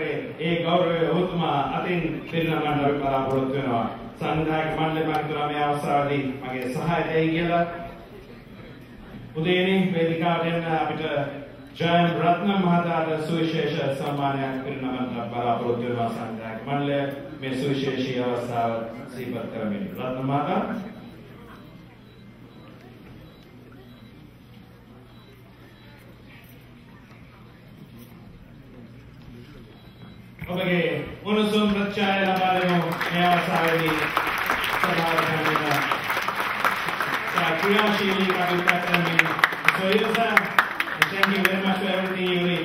කරේ ඒ ගෞරවය ඔබතුමා අතින් පිරිනමන්න අපි බලාපොරොත්තු වෙනවා. සංවිධායක මණ්ඩලය මන්ත්‍රා මේ අවස්ථාවේදී මගේ සහායකයි කියලා උදේනි වේදිකාවට එන්න අපිට ජයන් රත්න මහතාට සුවිශේෂ සම්මානයක් පිරිනමන්න බලාපොරොත්තු වෙනවා. සංවිධායක මණ්ඩලය මේ සුවිශේෂී අවස්ථාව සිහිපත් කරමින් රත්න මහතා ඔබගේ උණුසුම් ප්‍රතිචාර ලබා දෙමු. මේ අවස්ථාවේදී සභාවට क्रियाशीली कविता करने so yes sir thank you very much for everything you did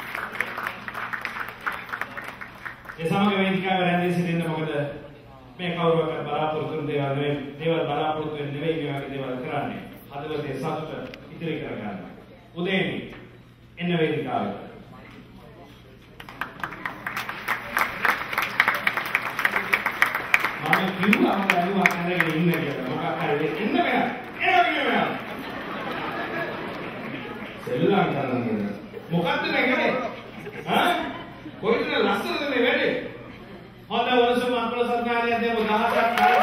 ये समग्र वेदिका वरंदी सिद्धिंद මොකද මේ කවුරුවකට බලාපොරොත්තු වෙන දේවල් බලාපොරොත්තු වෙන නෙවෙයි මේ වගේ දේවල් කරන්නේ හදවතේ සතුට ඉතිරි කර ගන්න උදේනි එන්න වේදිකාවට මම කිව්වා මම අනුවා කරගෙන ඉන්න කියලා මොකක් හරි එන්න බෑ සෙල්ලම් කරන්නේ මොකද්ද මේ කරේ හා කොයිද ලස්සනද මේ වැඩේ හොඳ වලසම අපල සර්කාරිය දෙව 10ක්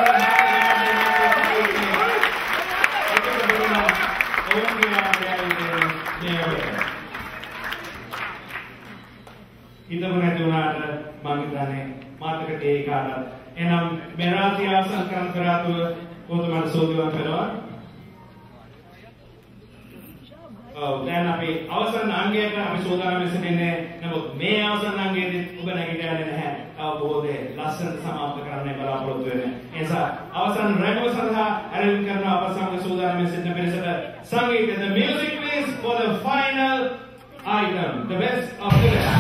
ඉතම නැති වුණාට මම හිතන්නේ මාතකට ඒකාට එනම් මෙරාති ආසන කරන් කරාතු කොහොමද සෝදිවන් කරනවා දැන් අපි අවසන් අංගයට අපි සෝදානම් වෙන්නේ නමුත් මේ අවසන් අංගයේදී ඔබ නැගිටන්නේ නැහැ. අවබෝධය ලස්සන සමාප්ත කරන්න බලාපොරොත්තු වෙන්නේ. ඒ නිසා අවසන් රැගව සඳහා ආරම්භ කරන අප සමග සෝදානම් වෙන්න පිරිසට සංගීත the music please for the final item the best of the day.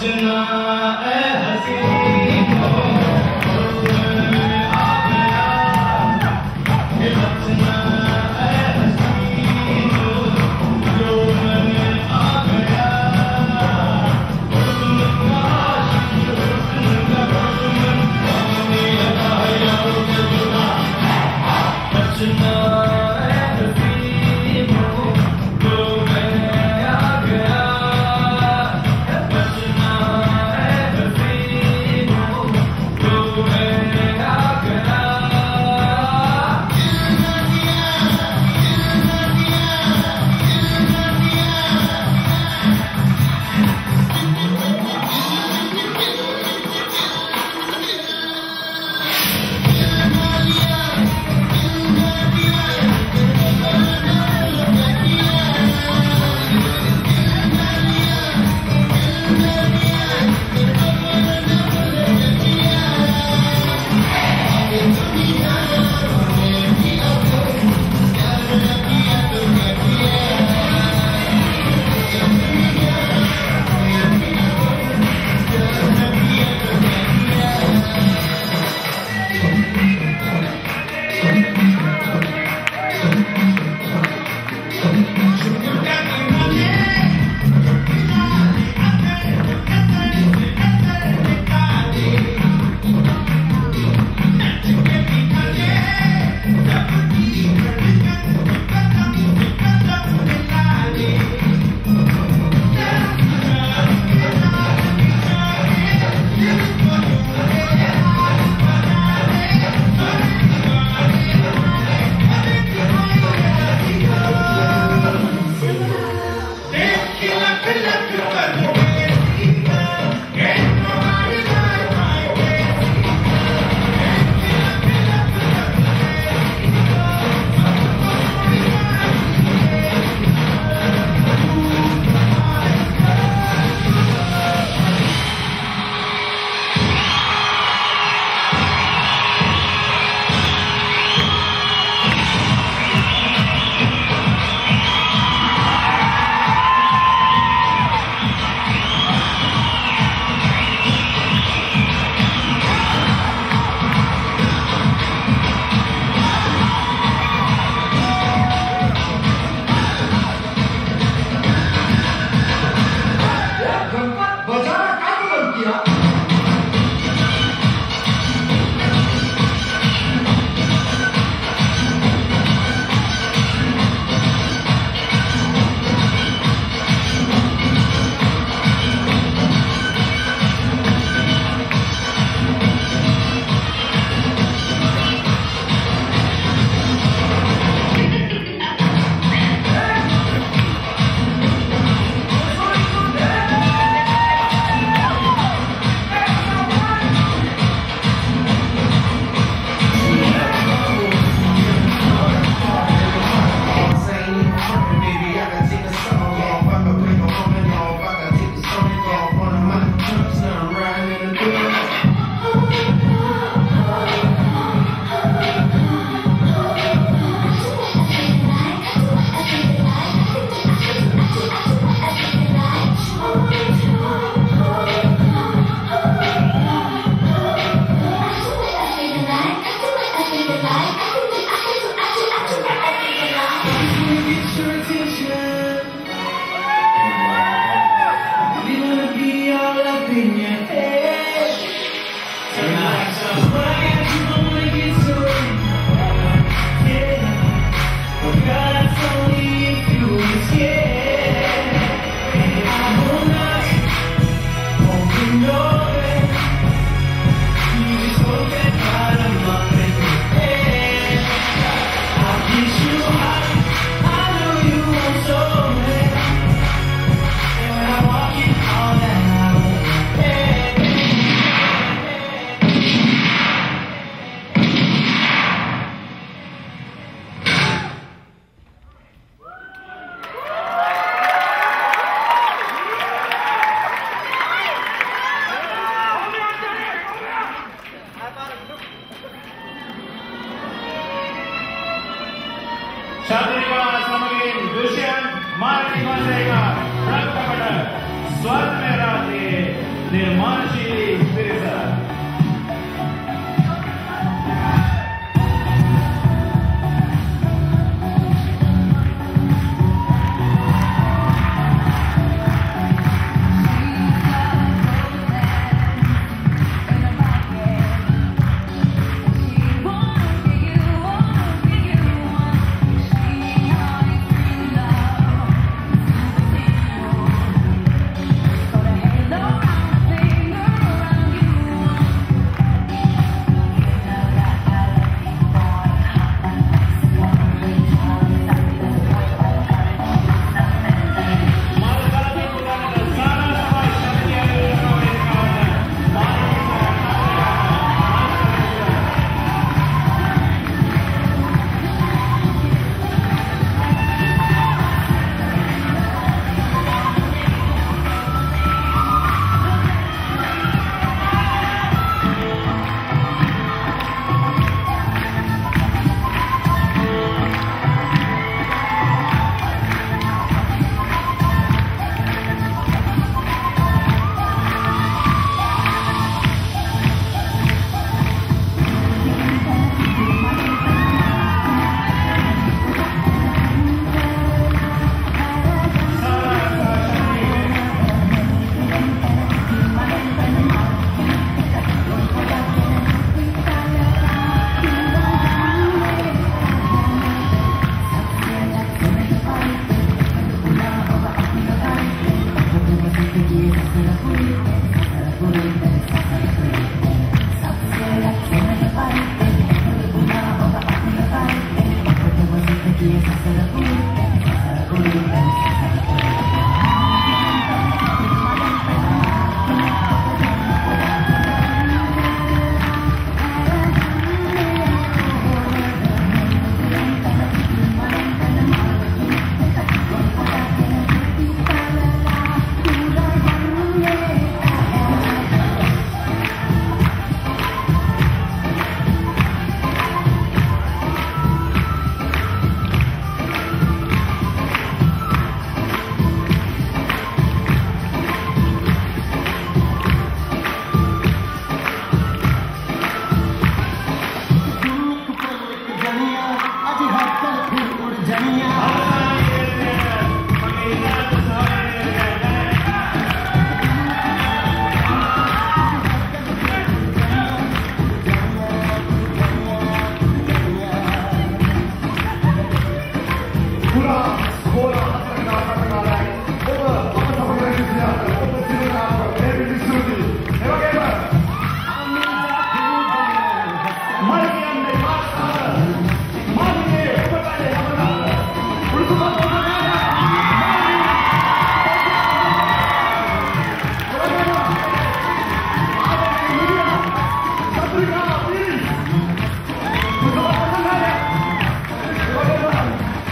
मार्ग निवासेगा रक्त स्वर में राधे 네, 마치 스피릿사.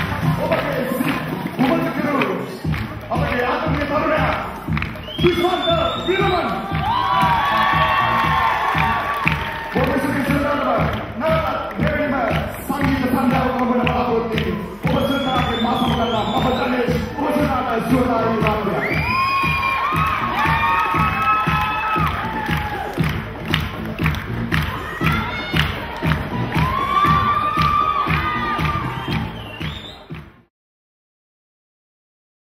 This one.